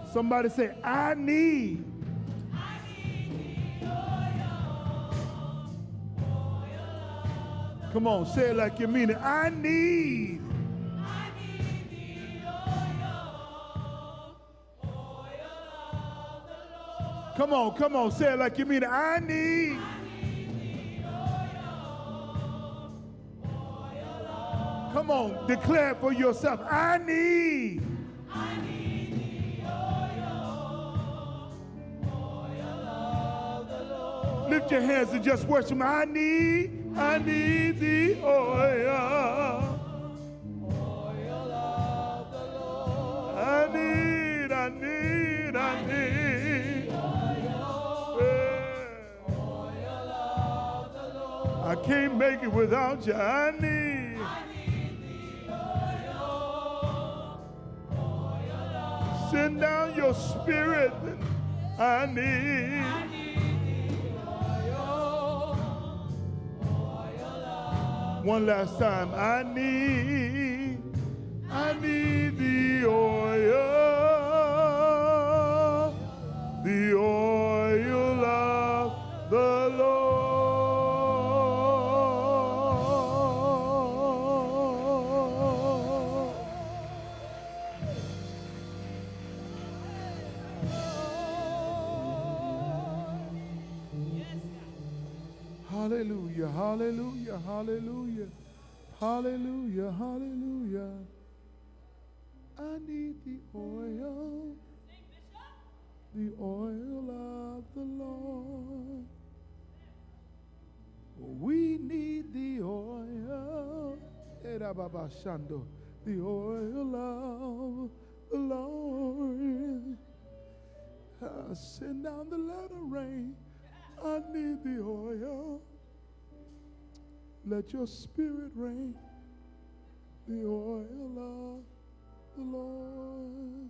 Somebody say, I need. Come on, say it like you mean it. I need. Come on, say it like you mean it. I need. Come on, declare it for yourself. I need. Lift your hands and just worship. I need the oil. I need. I can't make it without you. I need the oil. Send down your spirit. I need. One last time. I need the oil of the Lord. Hallelujah, hallelujah, hallelujah, hallelujah, hallelujah. I need the oil of the Lord. We need the oil, the oil of the Lord. Send down the latter rain. I need the oil. Let your spirit reign. The oil of the Lord.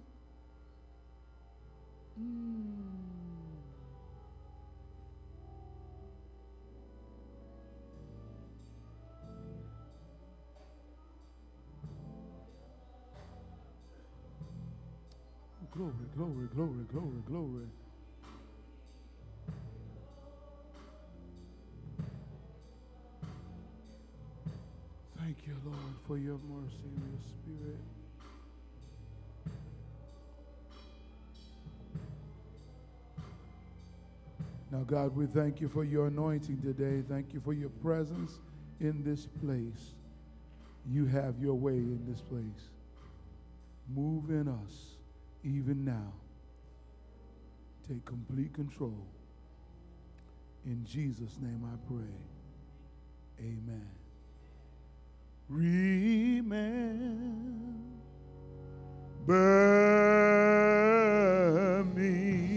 Glory, glory, glory, glory, glory. Thank you, Lord, for your mercy and your spirit. Now, God, we thank you for your anointing today. Thank you for your presence in this place. You have your way in this place. Move in us even now. Take complete control. In Jesus' name I pray. Amen. Remember me.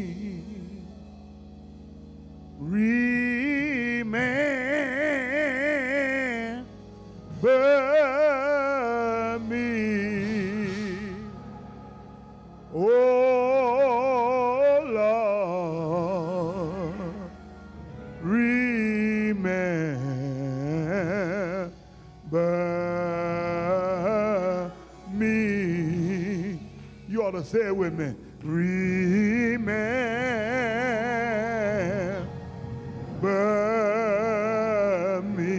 Remember me. Oh Lord, remember me. You ought to say it with me. Remember me.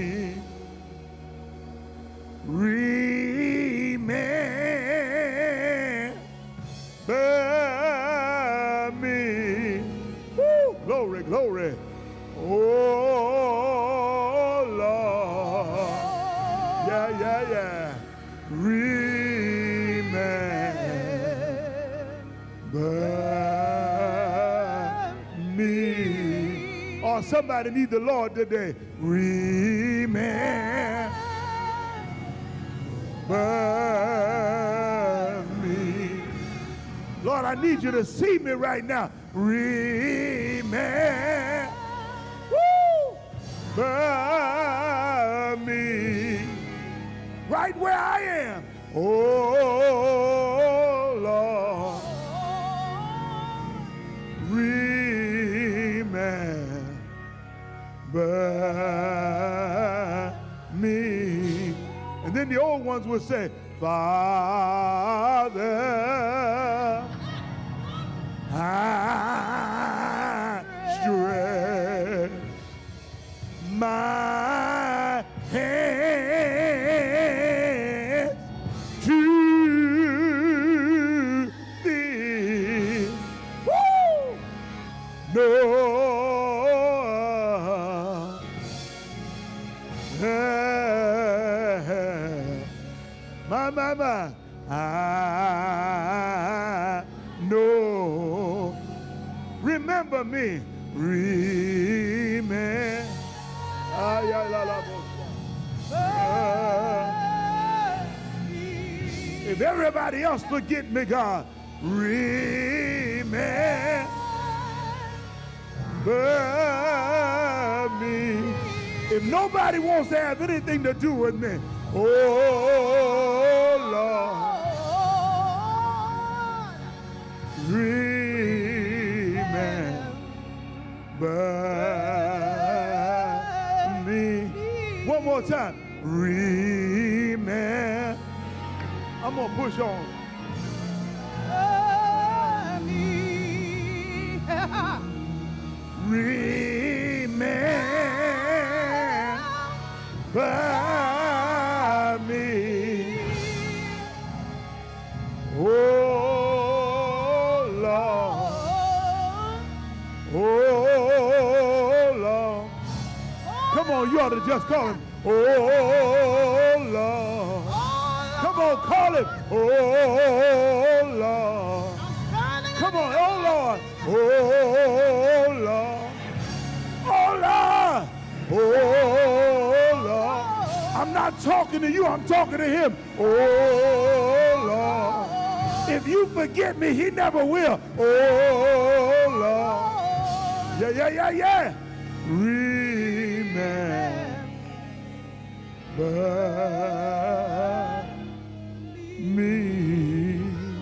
Remember me. Woo! Glory, glory. Oh Lord. Yeah. Remember me. Oh, somebody need the Lord today. Remember me. Lord, I need you to see me right now. Remember me. Right where I am. Oh, Lord. Remember me. And then the old ones would say, Father, I stretch my hands to thee. Woo! No, my, I know. Remember me. Remember. If everybody else forget me, God, remember me. If nobody wants to have anything to do with me, oh Lord, remember me. One more time. Remember. I'm going to push on. Remember me. Oh, Lord. Oh, Lord. Come on, you ought to just call him. Oh, Lord. Come on, call him. Oh, Lord. Come on, oh, Lord. Oh, Lord. Oh, Lord. Oh, Lord. I'm not talking to you. I'm talking to him. Oh, Lord. If you forget me, he never will. Oh, Lord. Yeah. Remember me.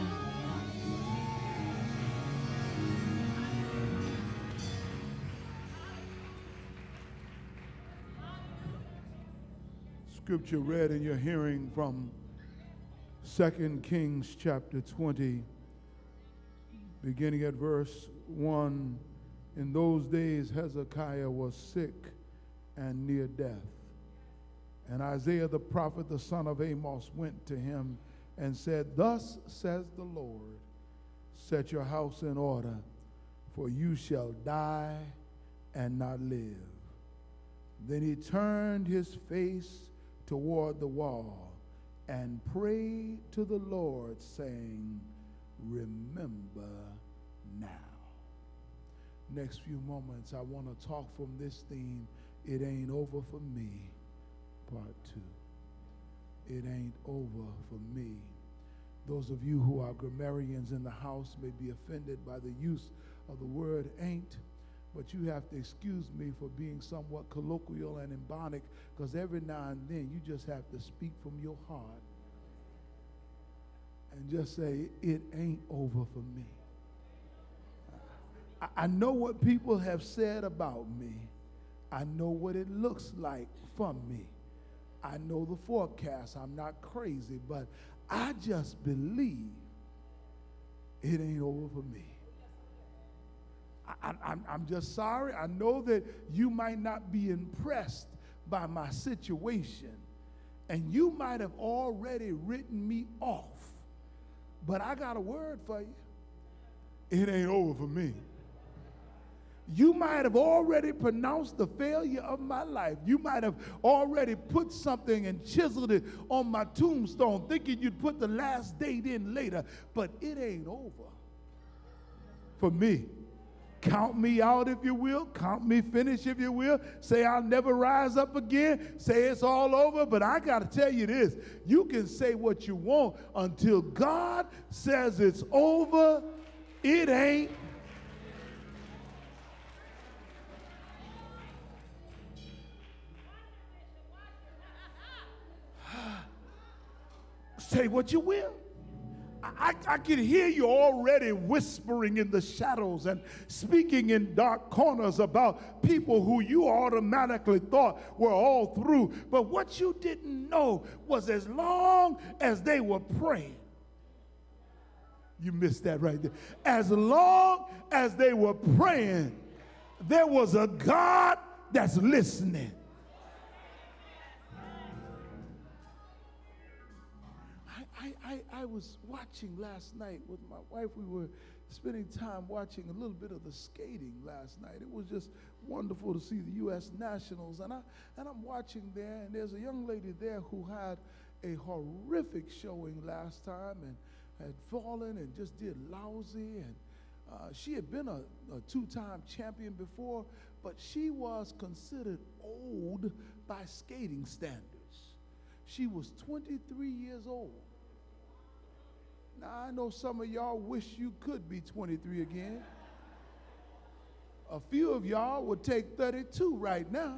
Scripture read in your hearing from 2 Kings chapter 20, beginning at verse 1. In those days Hezekiah was sick and near death. And Isaiah the prophet, the son of Amos, went to him and said, Thus says the Lord, set your house in order, for you shall die and not live. Then he turned his face toward the wall and prayed to the Lord, saying, Remember now. Next few moments, I want to talk from this theme, It Ain't Over for Me, Part 2. It ain't over for me. Those of you who are grammarians in the house may be offended by the use of the word ain't, but you have to excuse me for being somewhat colloquial and imbonic, because every now and then you just have to speak from your heart and just say, it ain't over for me. I know what people have said about me. I know what it looks like for me. I know the forecast. I'm not crazy, but I just believe it ain't over for me. I'm just sorry. I know that you might not be impressed by my situation, and you might have already written me off, but I got a word for you. It ain't over for me. You might have already pronounced the failure of my life. You might have already put something and chiseled it on my tombstone, thinking you'd put the last date in later, but it ain't over for me. Count me out if you will. Count me finished if you will. Say I'll never rise up again. Say it's all over. But I got to tell you this. You can say what you want until God says it's over. It ain't. Say what you will. I can hear you already whispering in the shadows and speaking in dark corners about people who you automatically thought were all through. But what you didn't know was as long as they were praying, You missed that right there. As long as they were praying, there was a God that's listening. I was watching last night with my wife. We were spending time watching a little bit of the skating last night. It was just wonderful to see the U.S. Nationals. And I'm watching there, and there's a young lady there who had a horrific showing last time and had fallen and just did lousy. And she had been a two-time champion before, but she was considered old by skating standards. She was 23 years old. Now, I know some of y'all wish you could be 23 again. A few of y'all would take 32 right now.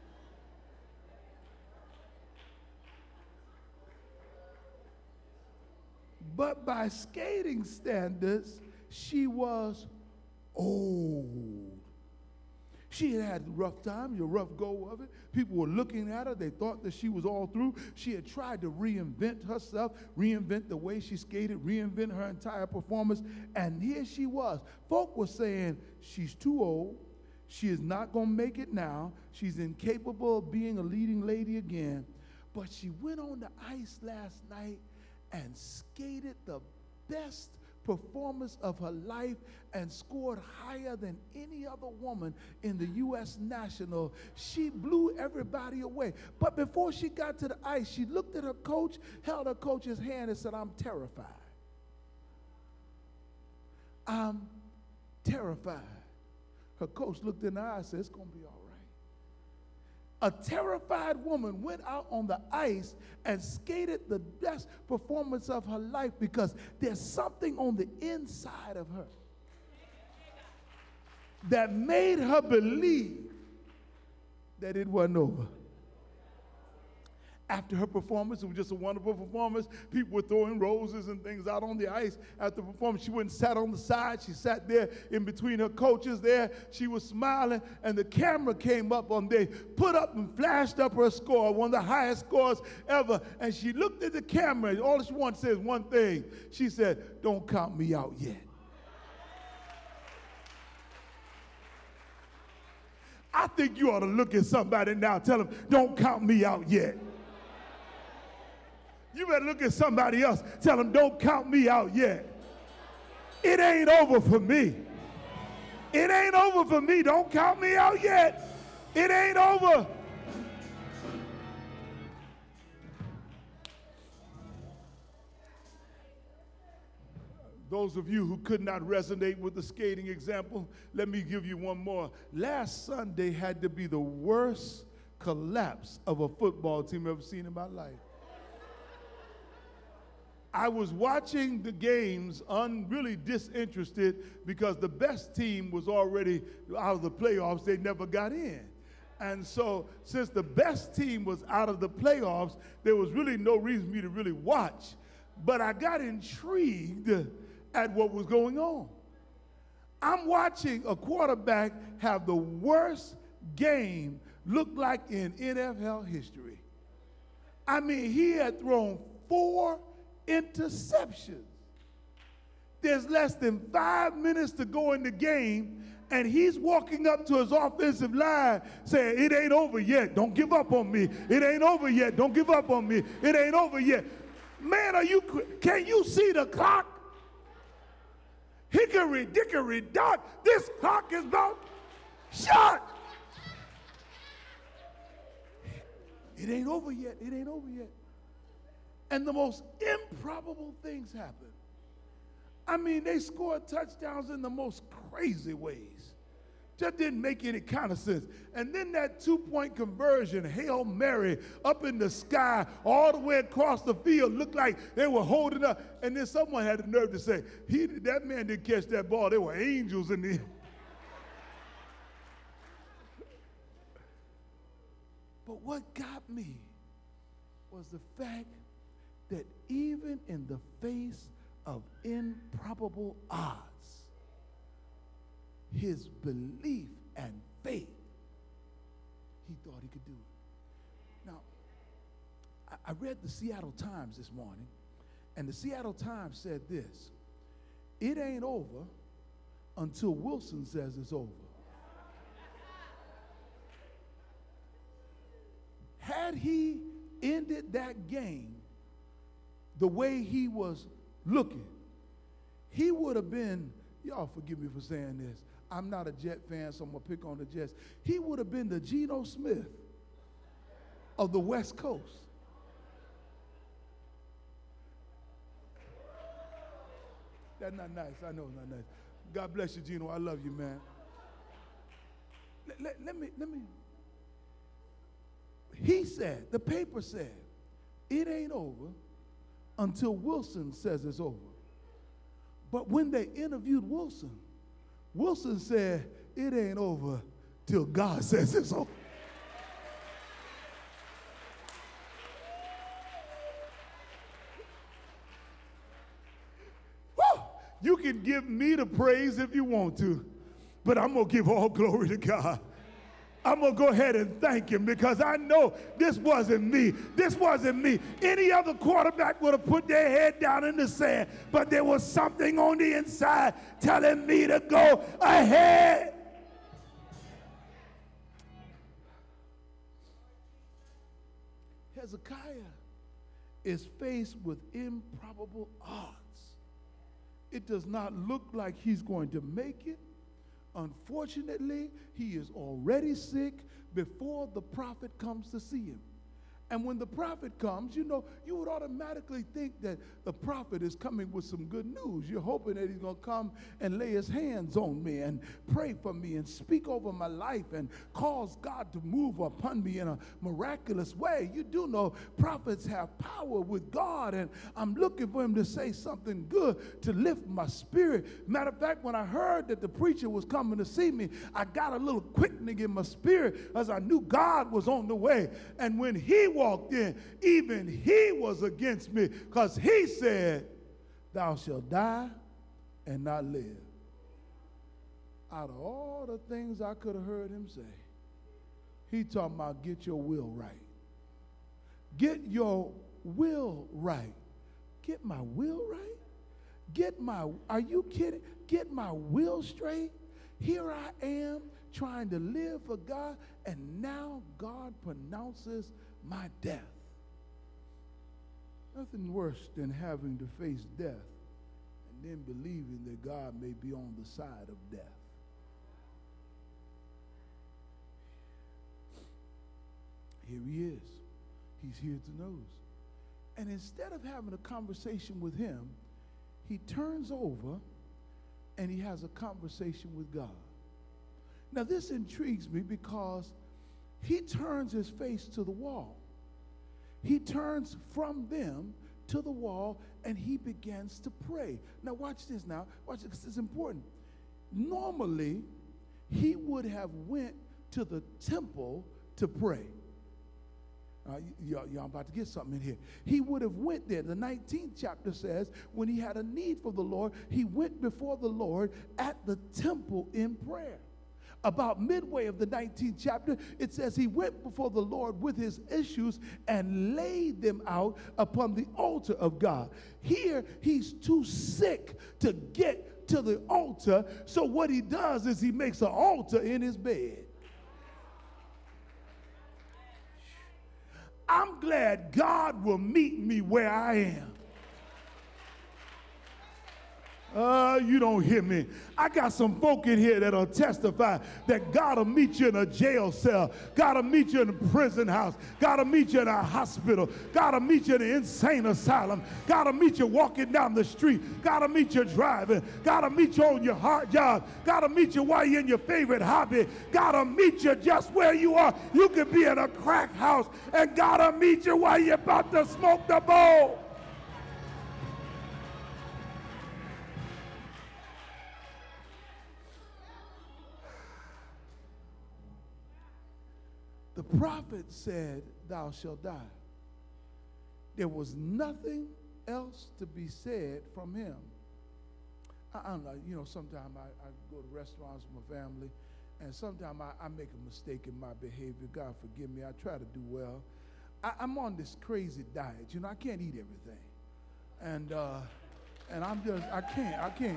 But by skating standards, she was old. She had a rough time, a rough go of it. People were looking at her. They thought that she was all through. She had tried to reinvent herself, reinvent the way she skated, reinvent her entire performance. And here she was. Folk were saying, she's too old. She is not going to make it now. She's incapable of being a leading lady again. But she went on the ice last night and skated the best performance of her life and scored higher than any other woman in the U.S. National. She blew everybody away. But before she got to the ice, she looked at her coach, held her coach's hand and said, I'm terrified. I'm terrified. Her coach looked in her eyes and said, it's going to be all right. A terrified woman went out on the ice and skated the best performance of her life because there's something on the inside of her that made her believe that it wasn't over. After her performance, it was just a wonderful performance. People were throwing roses and things out on the ice after the performance. She went and sat on the side. She sat there in between her coaches there. She was smiling, and the camera came up on there, put up and flashed up her score, one of the highest scores ever. And she looked at the camera, and all she wanted to say is one thing. She said, don't count me out yet. I think you ought to look at somebody now, tell them, don't count me out yet. You better look at somebody else. Tell them, don't count me out yet. It ain't over for me. It ain't over for me. Don't count me out yet. It ain't over. Those of you who could not resonate with the skating example, let me give you one more. Last Sunday had to be the worst collapse of a football team I've ever seen in my life. I was watching the games really disinterested because the best team was already out of the playoffs. They never got in. And so since the best team was out of the playoffs, there was really no reason for me to really watch. But I got intrigued at what was going on. I'm watching a quarterback have the worst game look like in NFL history. I mean, he had thrown 4 interceptions. There's less than 5 minutes to go in the game, and he's walking up to his offensive line saying, it ain't over yet. Don't give up on me. It ain't over yet. Don't give up on me. It ain't over yet. Man, can you see the clock? Hickory dickory dock. This clock is about shot. It ain't over yet. It ain't over yet. And the most improbable things happen. I mean, they scored touchdowns in the most crazy ways. Just didn't make any kind of sense. And then that 2-point conversion, Hail Mary, up in the sky, all the way across the field, looked like they were holding up. And then someone had the nerve to say, that man didn't catch that ball. There were angels in the But what got me was the fact that even in the face of improbable odds, his belief and faith, he thought he could do it. Now, I read the Seattle Times this morning, and the Seattle Times said this: it ain't over until Wilson says it's over. Had he ended that game the way he was looking, he would have been, y'all forgive me for saying this, I'm not a Jet fan, so I'm going to pick on the Jets. He would have been the Geno Smith of the West Coast. That's not nice. I know it's not nice. God bless you, Geno. I love you, man. Let me. He said, the paper said, it ain't over until Wilson says it's over. But when they interviewed Wilson, Wilson said, it ain't over till God says it's over. Woo! You can give me the praise if you want to, but I'm going to give all glory to God. I'm going to go ahead and thank him because I know this wasn't me. This wasn't me. Any other quarterback would have put their head down in the sand, but there was something on the inside telling me to go ahead. Hezekiah is faced with improbable odds. It does not look like he's going to make it. Unfortunately, he is already sick before the prophet comes to see him. And when the prophet comes, you know, you would automatically think that the prophet is coming with some good news. You're hoping that he's going to come and lay his hands on me and pray for me and speak over my life and cause God to move upon me in a miraculous way. You do know prophets have power with God, and I'm looking for him to say something good to lift my spirit. Matter of fact, when I heard that the preacher was coming to see me, I got a little quickening in my spirit as I knew God was on the way. And when he walked in, even he was against me because he said, thou shalt die and not live. Out of all the things I could have heard him say, he talking about get your will right. Get your will right. Get my will right? Are you kidding? Get my will straight? Here I am trying to live for God, and now God pronounces my death. Nothing worse than having to face death and then believing that God may be on the side of death. Here he is. He's here to nose. And instead of having a conversation with him, he turns over and he has a conversation with God. Now this intrigues me because he turns his face to the wall. He turns from them to the wall and he begins to pray. Now watch this now. Watch this, 'cause it's important. Normally, he would have went to the temple to pray. Y'all about to get something in here. He would have went there. The 19th chapter says when he had a need for the Lord, he went before the Lord at the temple in prayer. About midway of the 19th chapter, it says he went before the Lord with his issues and laid them out upon the altar of God. Here, he's too sick to get to the altar, so what he does is he makes an altar in his bed. I'm glad God will meet me where I am. You don't hear me. I got some folk in here that'll testify that God will meet you in a jail cell. God will meet you in a prison house. God will meet you in a hospital. God will meet you in an insane asylum. God will meet you walking down the street. God will meet you driving. God will meet you on your hard job. God will meet you while you're in your favorite hobby. God will meet you just where you are. You could be in a crack house and God will meet you while you're about to smoke the bowl. The prophet said, thou shalt die. There was nothing else to be said from him. I don't know, you know, sometimes I go to restaurants with my family, and sometimes I make a mistake in my behavior. God forgive me. I try to do well. I'm on this crazy diet. You know, I can't eat everything. And I can't.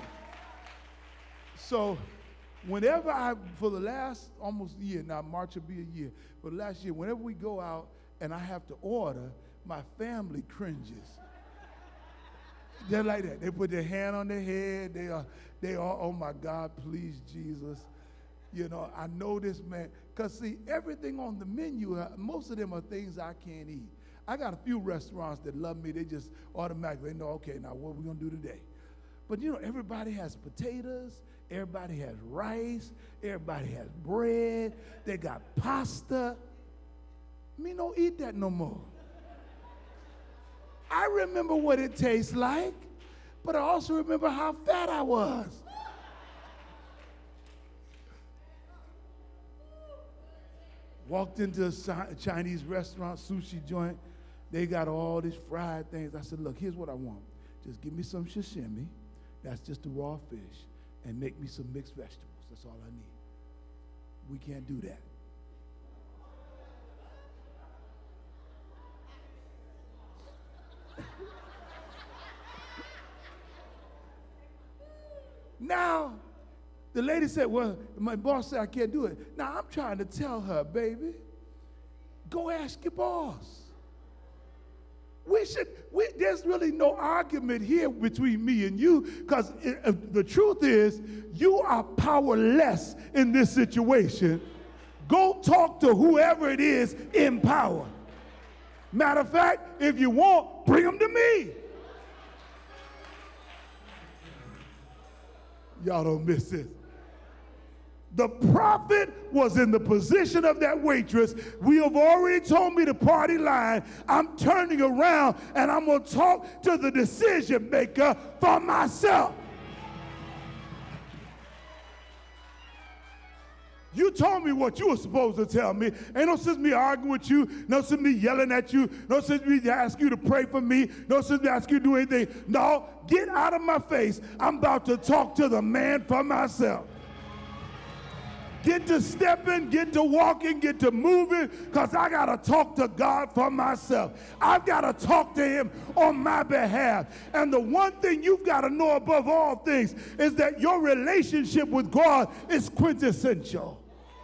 So whenever for the last almost year, now March will be a year, for the last year, whenever we go out and I have to order, my family cringes. They're like that. They put their hand on their head. They are, oh my God, please, Jesus. You know, I know this man. Because see, everything on the menu, most of them are things I can't eat. I got a few restaurants that love me. They just automatically know, okay, now what are we going to do today? But you know, everybody has potatoes. Everybody has rice. Everybody has bread. They got pasta. Me don't eat that no more. I remember what it tastes like, but I also remember how fat I was. Walked into a Chinese restaurant, sushi joint. They got all these fried things. I said, look, here's what I want. Just give me some sashimi. That's just the raw fish. And make me some mixed vegetables. That's all I need. We can't do that. Now, the lady said, well, my boss said I can't do it. Now, I'm trying to tell her, baby, go ask your boss. There's really no argument here between me and you, because the truth is, you are powerless in this situation. Go talk to whoever it is in power. Matter of fact, if you want, bring them to me. Y'all don't miss this. The prophet was in the position of that waitress. We have already told me the party line. I'm turning around and I'm going to talk to the decision maker for myself. You told me what you were supposed to tell me. Ain't no sense me arguing with you. No sense me yelling at you. No sense me ask you to pray for me. No sense me ask you to do anything. No, get out of my face. I'm about to talk to the man for myself. Get to stepping, get to walking, get to moving, because I got to talk to God for myself. I've got to talk to him on my behalf. And the one thing you've got to know above all things is that your relationship with God is quintessential.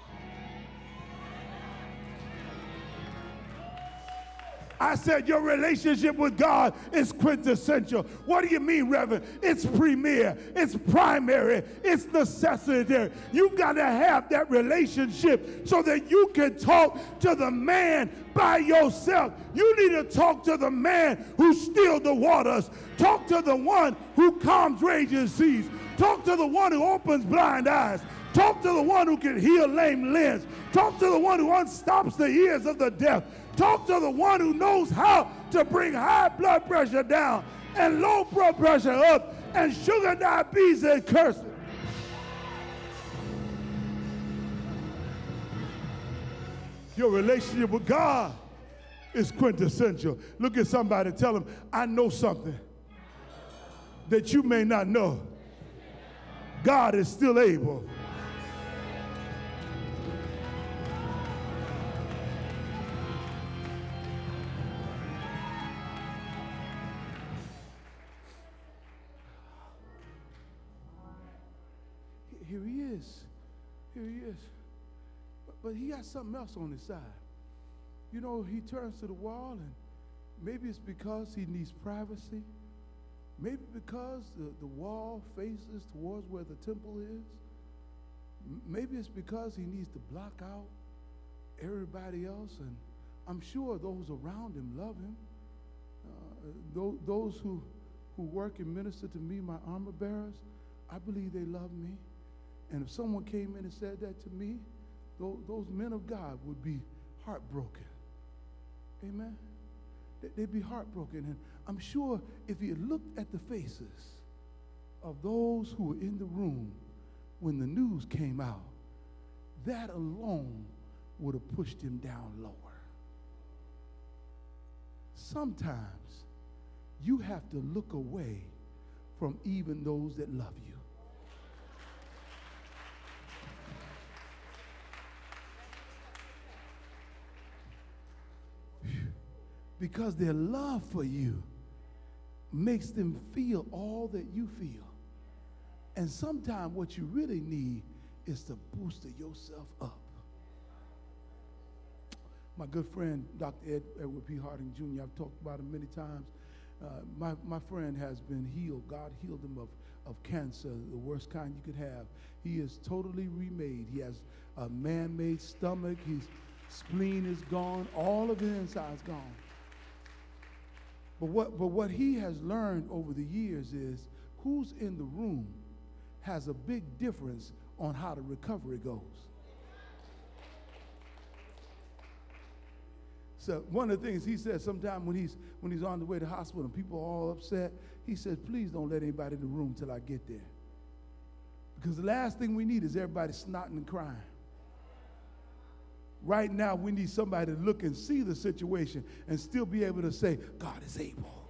I said your relationship with God is quintessential. What do you mean, Reverend? It's premier, it's primary, it's necessary. You've got to have that relationship so that you can talk to the man by yourself. You need to talk to the man who stilled the waters. Talk to the one who calms raging seas. Talk to the one who opens blind eyes. Talk to the one who can heal lame limbs. Talk to the one who unstops the ears of the deaf. Talk to the one who knows how to bring high blood pressure down and low blood pressure up and sugar diabetes and cursing. Your relationship with God is quintessential. Look at somebody, tell them, I know something that you may not know. God is still able. Here he is. Here he is. But he got something else on his side. You know, he turns to the wall, and maybe it's because he needs privacy. Maybe because the wall faces towards where the temple is. Maybe it's because he needs to block out everybody else. And I'm sure those around him love him. Those who work and minister to me, my armor bearers, I believe they love me. And if someone came in and said that to me, those men of God would be heartbroken. Amen? They'd be heartbroken. And I'm sure if he had looked at the faces of those who were in the room when the news came out, that alone would have pushed him down lower. Sometimes you have to look away from even those that love you. Because their love for you makes them feel all that you feel. And sometimes what you really need is to boost yourself up. My good friend, Dr. Edward P. Harding Jr., I've talked about him many times. My friend has been healed. God healed him of cancer, the worst kind you could have. He is totally remade. He has a man-made stomach. His spleen is gone. All of his inside is gone. But what he has learned over the years is who's in the room has a big difference on how the recovery goes. So one of the things he says sometimes when he's on the way to the hospital and people are all upset, he says, please don't let anybody in the room till I get there. Because the last thing we need is everybody snotting and crying. Right now, we need somebody to look and see the situation and still be able to say, God is able.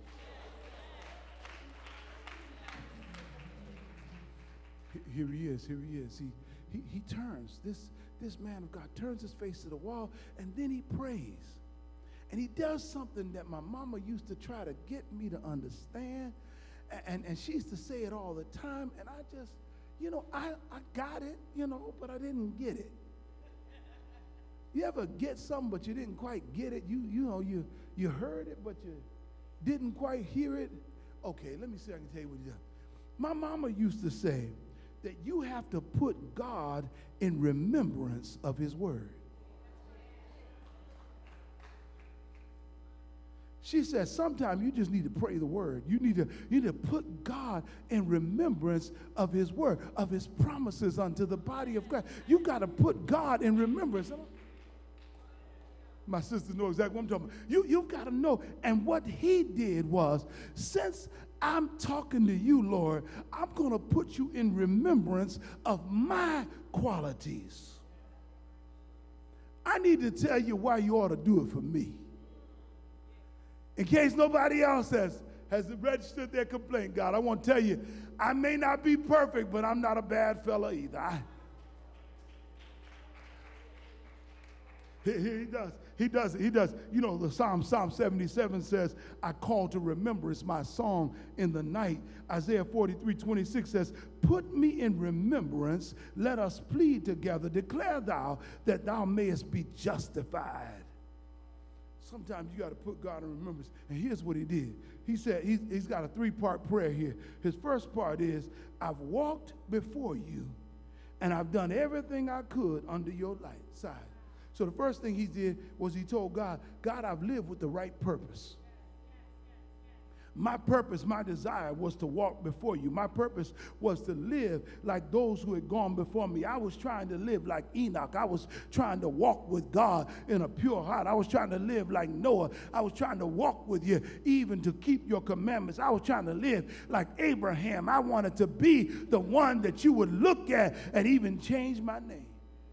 Here he is, here he is. He turns, this man of God turns his face to the wall, and then he prays. And he does something that my mama used to try to get me to understand, and she used to say it all the time, and I just, I got it, but I didn't get it. You ever get something, but you didn't quite get it? You heard it, but you didn't quite hear it? Okay, let me see if I can tell you what he does. My mama used to say that you have to put God in remembrance of his word. She said sometimes you just need to pray the word. You need to put God in remembrance of his word, of his promises unto the body of Christ. You've got to put God in remembrance. My sister knows exactly what I'm talking about. You've got to know. And what he did was, since I'm talking to you, Lord, I'm going to put you in remembrance of my qualities. I need to tell you why you ought to do it for me. In case nobody else has registered their complaint, God, I want to tell you, I may not be perfect, but I'm not a bad fella either. He does. The Psalm 77 says, I call to remembrance my song in the night. Isaiah 43:26 says, put me in remembrance, let us plead together, declare thou that thou mayest be justified. Sometimes you got to put God in remembrance. And here's what he did. He said, he's got a three-part prayer here. His first part is, I've walked before you, and I've done everything I could under your light side. So the first thing he did was he told God, God, I've lived with the right purpose. My purpose, my desire was to walk before you. My purpose was to live like those who had gone before me. I was trying to live like Enoch. I was trying to walk with God in a pure heart. I was trying to live like Noah. I was trying to walk with you even to keep your commandments. I was trying to live like Abraham. I wanted to be the one that you would look at and even change my name.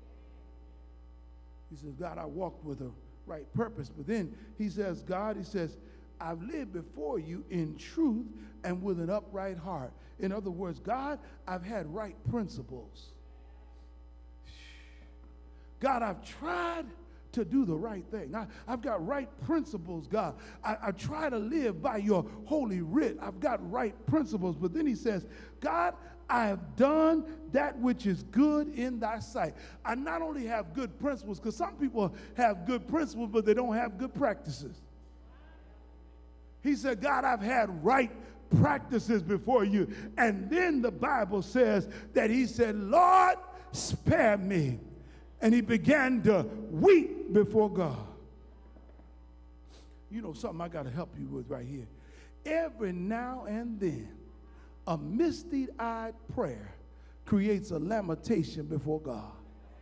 He says, God, I walked with a right purpose. But then he says, I've lived before you in truth and with an upright heart. In other words, God, I've had right principles. God, I've tried to do the right thing. I've got right principles, God. I try to live by your holy writ. I've got right principles. But then he says, God, I have done that which is good in thy sight. I not only have good principles, because some people have good principles, but they don't have good practices. He said, God, I've had right practices before you. And then the Bible says that he said, Lord, spare me. And he began to weep before God. You know something I got to help you with right here. Every now and then, a misty-eyed prayer creates a lamentation before God.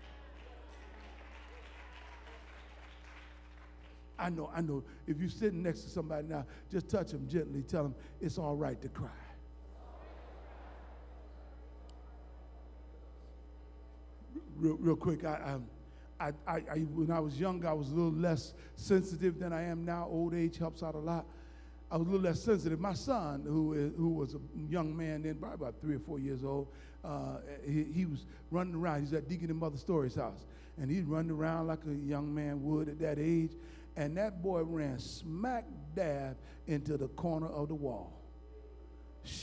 I know. If you're sitting next to somebody now, just touch them gently. Tell them it's all right to cry. Real quick, when I was younger, I was a little less sensitive than I am now. Old age helps out a lot. I was a little less sensitive. My son, who was a young man then, probably about 3 or 4 years old, he was running around. He was at Deacon and Mother Story's house. And he'd run around like a young man would at that age. And that boy ran smack dab into the corner of the wall.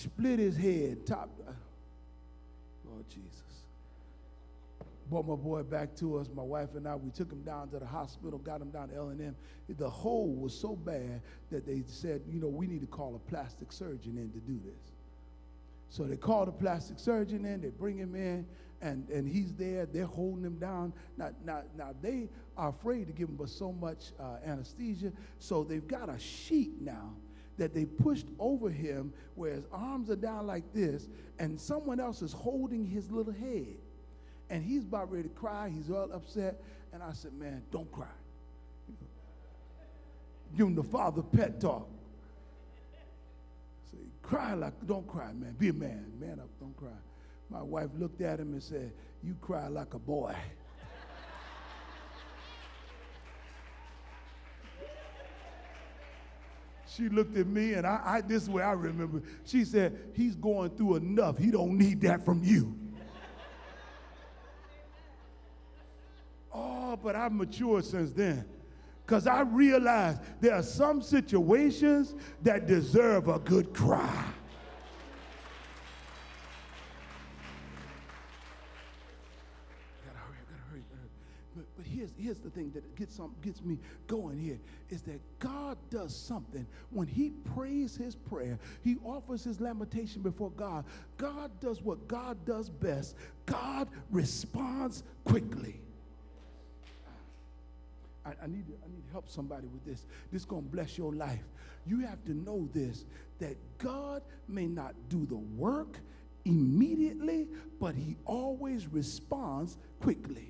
split his head, top. Lord Jesus. Brought my boy back to us, my wife and I. We took him down to the hospital, got him down to L&M. The hole was so bad that they said, you know, we need to call a plastic surgeon in to do this. So they called a plastic surgeon in, they bring him in, and he's there, they're holding him down. Now they are afraid to give him so much anesthesia, so they've got a sheet now that they pushed over him where his arms are down like this, and someone else is holding his little head. And he's about ready to cry, he's all upset, and I said, man, don't cry. Give him the father pet talk. Say, cry like, don't cry, man, be a man, man up, don't cry. My wife looked at him and said, you cry like a boy. She looked at me, and I this is where I remember. She said, he's going through enough. He don't need that from you. Oh, but I've matured since then. Because I realized there are some situations that deserve a good cry. But here's the thing that gets me going here, is that God does something. When he prays his prayer, he offers his lamentation before God. God does what God does best. God responds quickly. I need to help somebody with this. This is going to bless your life. You have to know this, that God may not do the work immediately, but he always responds quickly.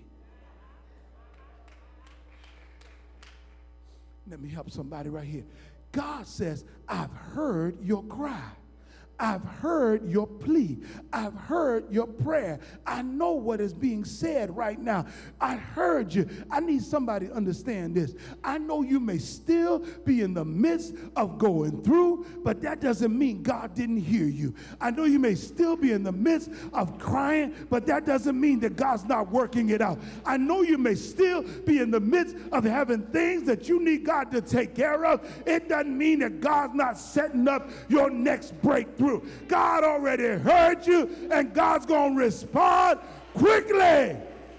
Let me help somebody right here. God says, I've heard your cry. I've heard your plea. I've heard your prayer. I know what is being said right now. I heard you. I need somebody to understand this. I know you may still be in the midst of going through, but that doesn't mean God didn't hear you. I know you may still be in the midst of crying, but that doesn't mean that God's not working it out. I know you may still be in the midst of having things that you need God to take care of. It doesn't mean that God's not setting up your next breakthrough. God already heard you, and God's going to respond quickly.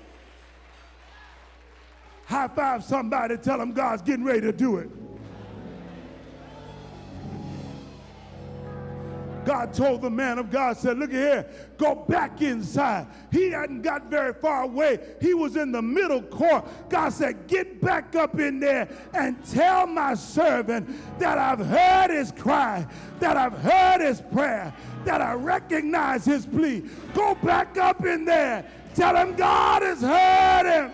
High five somebody, tell them God's getting ready to do it. God told the man of God, said, look at here, go back inside. He hadn't got very far away. He was in the middle court. God said, get back up in there and tell my servant that I've heard his cry, that I've heard his prayer, that I recognize his plea. Go back up in there. Tell him God has heard him.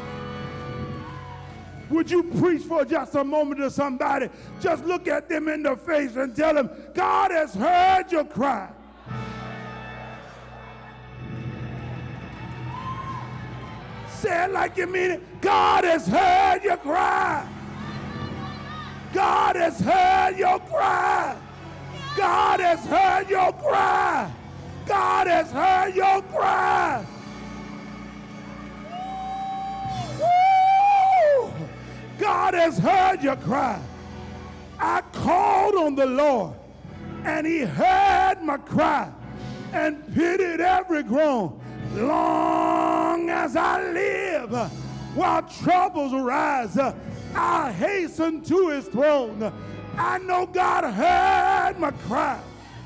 Would you preach for just a moment to somebody? Just look at them in the face and tell them, God has heard your cry. Say it like you mean it. God has heard your cry. God has heard your cry. God has heard your cry. God has heard your cry. God has heard your cry. I called on the Lord, and he heard my cry and pitied every groan. Long as I live, while troubles arise, I hasten to his throne. I know God heard my cry.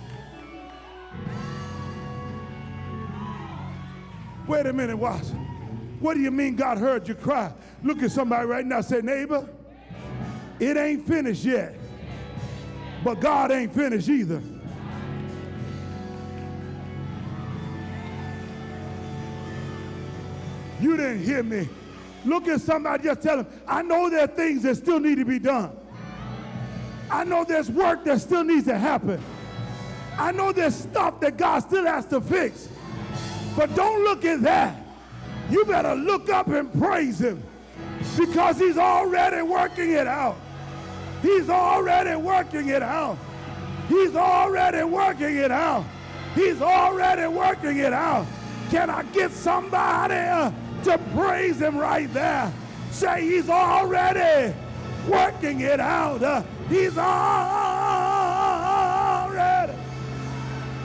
Wait a minute, watch. What do you mean God heard your cry? Look at somebody right now. Say, neighbor, it ain't finished yet. But God ain't finished either. You didn't hear me. Look at somebody, just tell them, I know there are things that still need to be done. I know there's work that still needs to happen. I know there's stuff that God still has to fix. But don't look at that. You better look up and praise him, because he's already working it out. He's already working it out. He's already working it out. He's already working it out. Can I get somebody to praise him right there? Say, he's already working it out. He's already.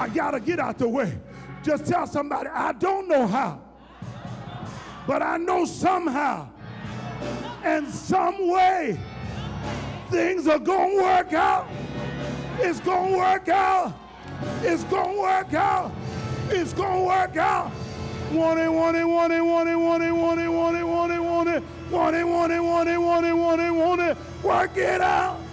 I got to get out the way. Just tell somebody, I don't know how, but I know somehow and some way things are going to work out. It's going to work out. It's going to work out. It's going to work out. Want it, want it, want it, want it, want it, want it, want it, want it, want it, want it, want it, want it, want it, want it, want it. Work it out.